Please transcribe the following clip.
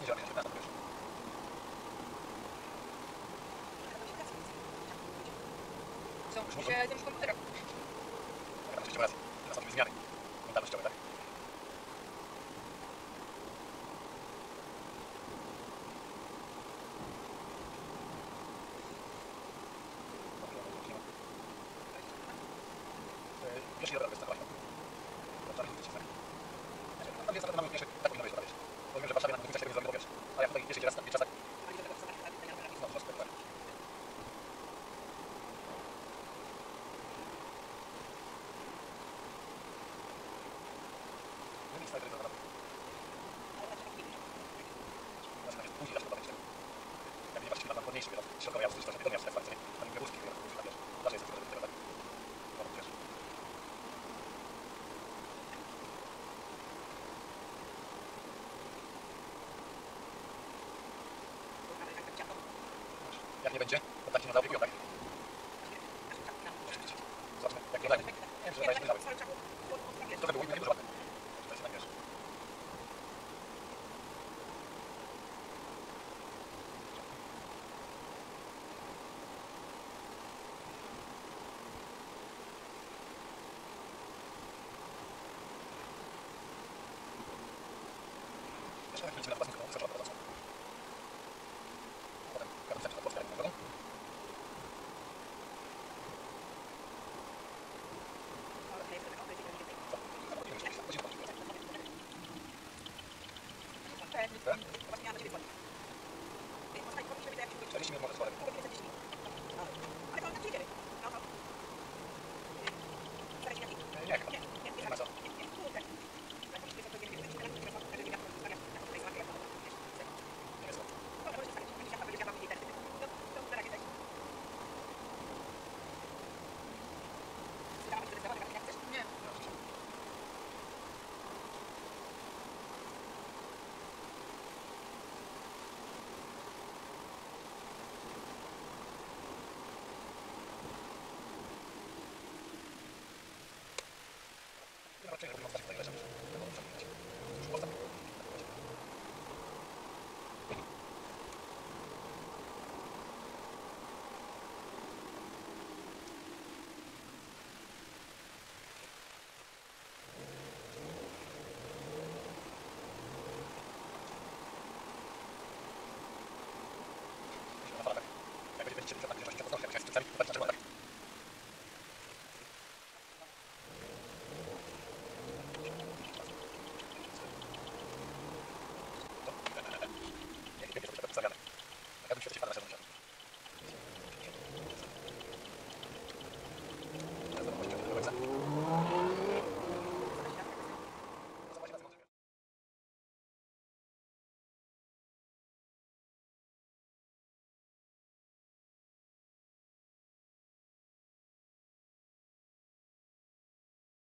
niedziela, 19, to wiesz. Są, że tym komputerem. Ja mam rację. Nastąpiły zmiany mentalnościowe, tak? Wiesz, ile jest zachowanie? Tam jest mamy pierwszy, tak powinno być, wiesz. Bo wiem, że w Warszawie na tym czasie tego nie zrobię, wiesz. A ja tutaj jeszcze raz, na czasach. No, to tak. No nic, tak, to naprawdę. Później zawsze to będzie. Jak nie patrzysz na ładniejszy, wiesz, środkowy ja usłyszę, że to miasto jest fajnie. Tam nie górski, wiesz, zawsze jest tego, tak. No, wiesz. Jak nie będzie, to tak się nadało wypił, tak? Zobaczmy, jak nie będzie. Nie wiem, że dajesz wyżały. Trochę było inne, nie dużo ładne. To jest jednak, wiesz. Wiesz, jak lecimy na